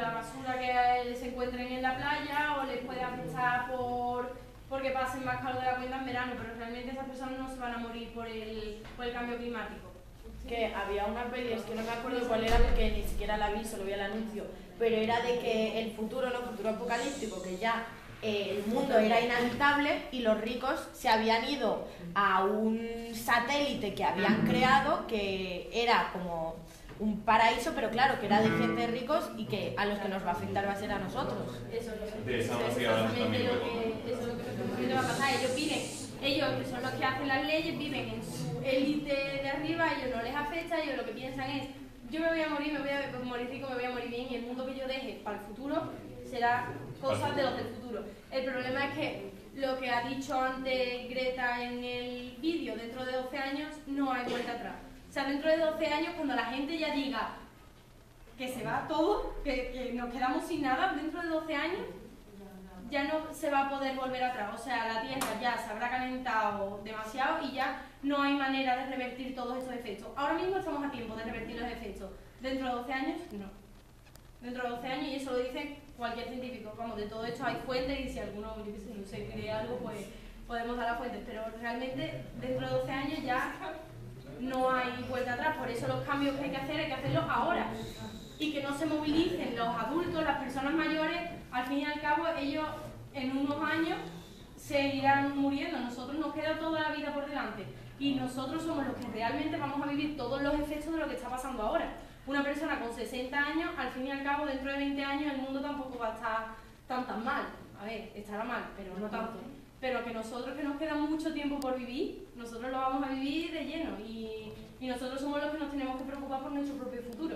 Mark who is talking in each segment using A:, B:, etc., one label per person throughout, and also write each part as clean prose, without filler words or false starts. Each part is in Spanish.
A: la basura que se encuentren en la playa, o les puede afectar porque pasen más calor de la cuenta en verano, pero realmente esas personas no se van a morir por el cambio climático.
B: Que había una peli, es que no me acuerdo cuál era porque ni siquiera la vi, solo vi el anuncio, pero era de que el futuro, ¿no? Futuro apocalíptico, que ya el mundo era inhabitable y los ricos se habían ido a un satélite que habían creado que era como un paraíso, pero claro, que era de gente de ricos y que a los que nos va a afectar va a ser a nosotros.
A: Eso
C: De esa
A: es exactamente lo que va a pasar. Ellos que son los que hacen las leyes, viven en su élite de arriba, a ellos no les afecta, ellos lo que piensan es: yo me voy a morir, me voy a morir rico, me voy a morir bien, y el mundo que yo deje para el futuro será cosas de los del futuro. El problema es que lo que ha dicho antes Greta en el vídeo, dentro de 12 años no hay vuelta atrás. O sea, dentro de 12 años, cuando la gente ya diga que se va todo, que nos quedamos sin nada, dentro de 12 años ya no se va a poder volver atrás. O sea, la Tierra ya se habrá calentado demasiado y ya no hay manera de revertir todos estos efectos. Ahora mismo estamos a tiempo de revertir los efectos. Dentro de 12 años, no. Dentro de 12 años, y eso lo dice cualquier científico. Vamos, de todo esto hay fuentes, y si alguno, yo qué sé, no sé, cree algo, pues podemos dar las fuentes. Pero realmente, dentro de 12 años ya no hay vuelta atrás. Por eso los cambios que hay que hacerlos ahora. Y que no se movilicen los adultos, las personas mayores. Al fin y al cabo, ellos en unos años se irán muriendo. Nosotros nos queda toda la vida por delante. Y nosotros somos los que realmente vamos a vivir todos los efectos de lo que está pasando ahora. Una persona con 60 años, al fin y al cabo, dentro de 20 años, el mundo tampoco va a estar tan mal. A ver, estará mal, pero no tanto. Pero que nosotros, que nos queda mucho tiempo por vivir, nosotros lo vamos a vivir de lleno. Y nosotros somos los que nos tenemos que preocupar por nuestro propio futuro.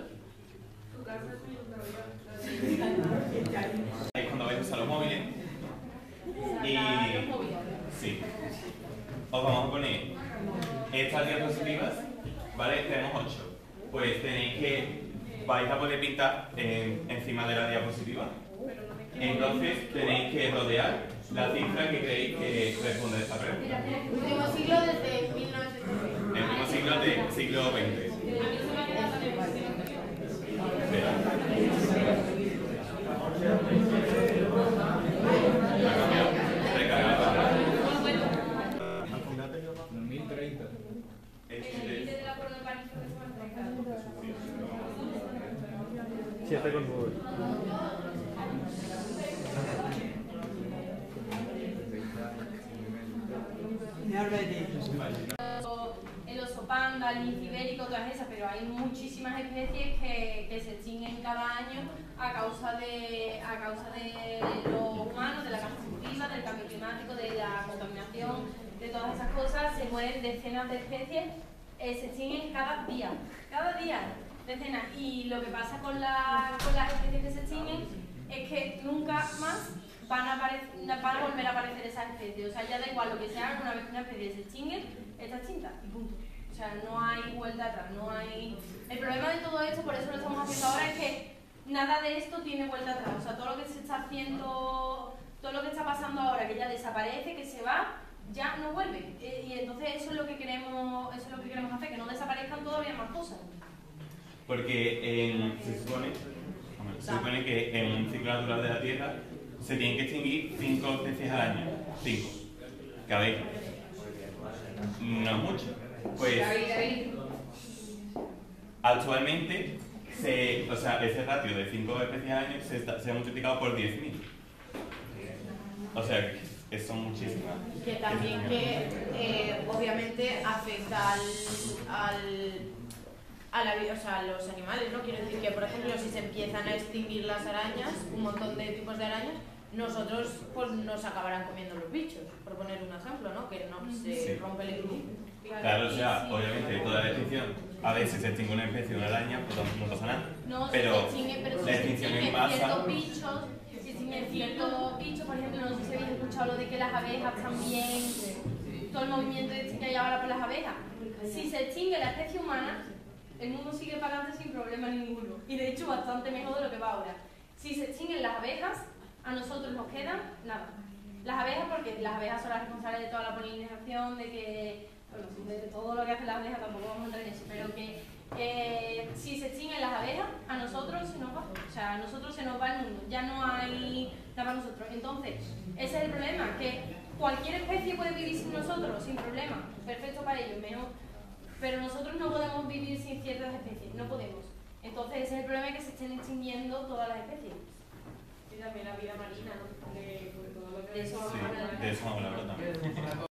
C: Es cuando vais a usar los móviles y sí, os vamos a poner estas diapositivas, ¿vale? Tenemos 8. Pues vais a poder pintar encima de la diapositiva. Entonces tenéis que rodear la cifra que creéis que responde a esta pregunta.
B: El último siglo desde 1920.
C: El último siglo del siglo XX.
A: El oso panda, el lince ibérico, todas esas, pero hay muchísimas especies que se extinguen cada año a causa de los humanos, de la caza furtiva, del cambio climático, de la contaminación, de todas esas cosas. Se mueren decenas de especies, se extinguen cada día, decenas. Y lo que pasa con las especies que se extinguen es que nunca más van a volver a aparecer esas especies. O sea, ya da igual lo que se haga, una vez que una especie se extingue, está extinta y punto. O sea, no hay vuelta atrás, no hay... El problema de todo esto, por eso lo estamos haciendo ahora, es que nada de esto tiene vuelta atrás. O sea, todo lo que se está haciendo, todo lo que está pasando ahora, que ya desaparece, que se va, ya no vuelve. Y entonces eso es lo que queremos hacer, que no desaparezcan todavía más cosas.
C: Porque se supone que en un ciclo natural de la Tierra se tienen que extinguir 5 especies al año. 5. Que a ver, no es mucho. Pues actualmente, ese ratio de 5 especies al año se ha multiplicado por 10.000. O sea, que son muchísimas.
B: Que también obviamente afecta a los animales, ¿no? Quiero decir que, por ejemplo, si se empiezan a extinguir las arañas, un montón de tipos de arañas, nosotros pues nos acabarán comiendo los bichos, por poner un ejemplo, ¿no? Que no se rompe el equilibrio.
C: Claro, o sea, obviamente toda la extinción, a ver, si se extingue una especie o una araña, pues no pasa nada.
A: No,
C: pero
A: la extinción en masa... Si extinguen ciertos bichos, por ejemplo, no sé si habéis escuchado lo de que las abejas también, todo el movimiento que hay ahora por las abejas. Si se extingue la especie humana, el mundo sigue para adelante sin problema ninguno. Y de hecho bastante mejor de lo que va ahora. Si se extinguen las abejas, a nosotros nos quedan nada. Las abejas, porque las abejas son las responsables de toda la polinización, de todo lo que hacen las abejas, tampoco vamos a entrar en eso, pero que si se extinguen las abejas, a nosotros se nos va. O sea, nosotros se nos va el mundo, ya no hay nada para nosotros. Entonces, ese es el problema, que cualquier especie puede vivir sin nosotros, sin problema, perfecto para ellos, mejor. Pero nosotros no podemos vivir sin ciertas especies, no podemos. Entonces, ese es el problema, que se estén extinguiendo todas las especies.
D: Y también la vida marina, ¿no? Porque todo lo que
C: Sí, de eso vamos a hablar también.